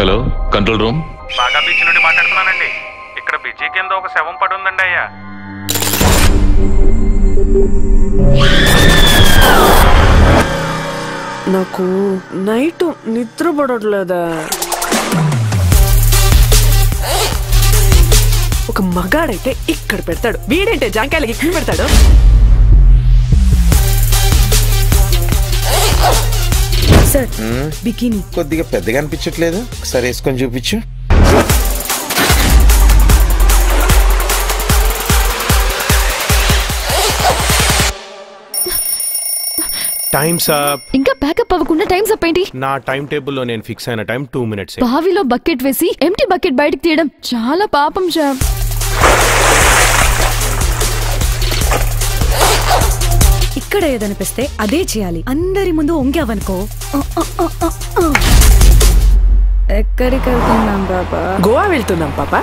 Hello, control room. బాగా beach నుండి మాట్లాడుతున్నానండి. ఇక్కడ బిజీ కింద ఒక శవం పడి ఉందండి అయ్యా. నాకు నైట్ నిద్ర పడట్లేదా? ఒక మగాడైతే ఇక్కడ పెడతాడు, వీడంటే జాంకాయలకి ఇక్కడ పెడతాడు. సార్ బికినీ కొద్దిగా పెద్దగా అనిపించట్లేదు, ఒకసారి వేసుకొని చూపించు. Times up. ఇంకా ప్యాకప్ అవ్వకుండా టైమ్స్ అప్ ఏంటి? నా టైం టేబుల్లో నేను ఫిక్స్ అయిన టైం 2 minutes. బావిలో బకెట్ వేసి ఎంటీ బకెట్ బయటకు తీయడం చాలా పాపం శ్యామ్. ఇక్కడ ఏదనిపిస్తే అదే చేయాలి. అందరి ముందు ఒంగావనుకో. ఎక్కడికి వెళ్తున్నాం పాపా? గోవా వెళ్తున్నాం పాపా.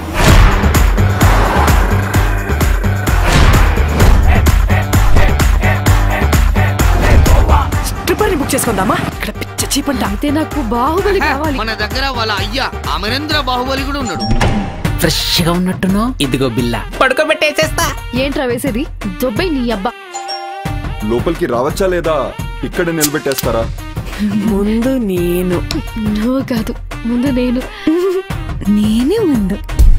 ట్రిప్ బుక్ చేసుకుందామా? ఇక్కడ పిచ్చ చీపంట. అయితే నాకు బాహుబలి కావాలి. మన దగ్గర వాళ్ళ అయ్యా అమరేంద్ర బాహుబలి కూడా ఉన్నాడు. ఫ్రెష్ గా ఉన్నట్టునో. ఇదిగో బిల్ల పడుకోబెట్టేసేస్తా. ఏంట్రా వేసేది? దొబ్బై నీ అబ్బా. లోపలికి రావచ్చా లేదా ఇక్కడ నిలబెట్టేస్తారా? ముందు నేను. నువ్వు కాదు, ముందు నేను. నేనే ముందు.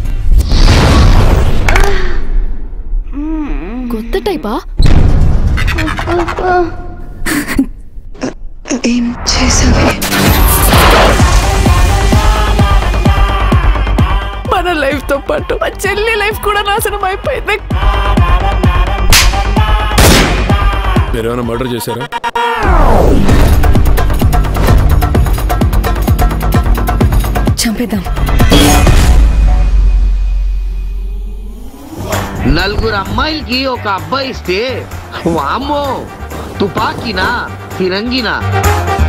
కొత్త టైపా? ఏం చేసావే? మన లైఫ్ తో పాటు మా చెల్లి లైఫ్ కూడా నాశనం అయిపోయింది. మీరేమైనా మర్డర్ చేశారా? చంపేద్దాం. నలుగురు అమ్మాయిలకి ఒక అబ్బాయి ఇస్తే వామ్మో తుపాకీనా ఫిరంగినా